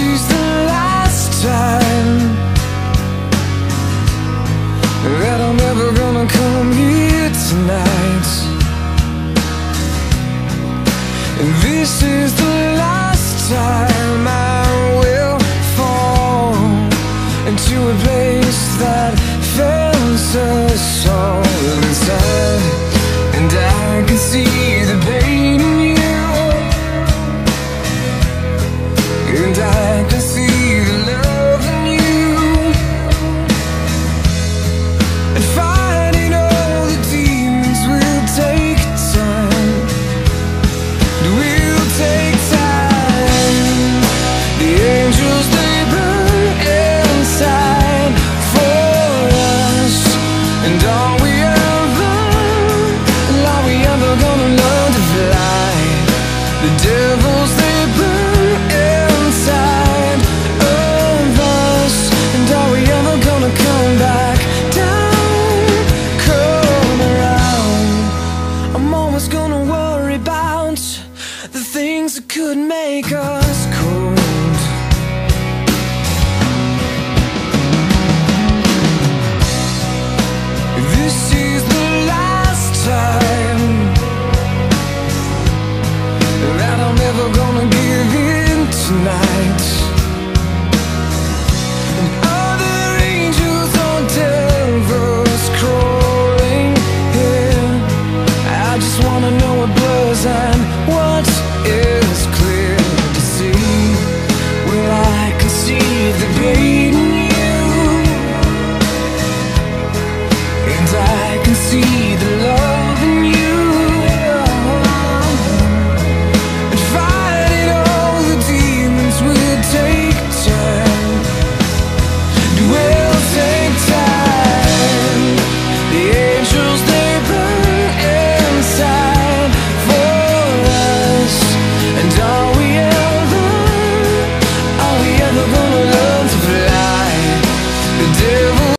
is the last time that I'm ever gonna come here tonight. And this is the last time I will fall into a place that fails us all inside. And I can see the pain in you, and I can see the love in you. And fighting all the demons will take time. It will take time. The angels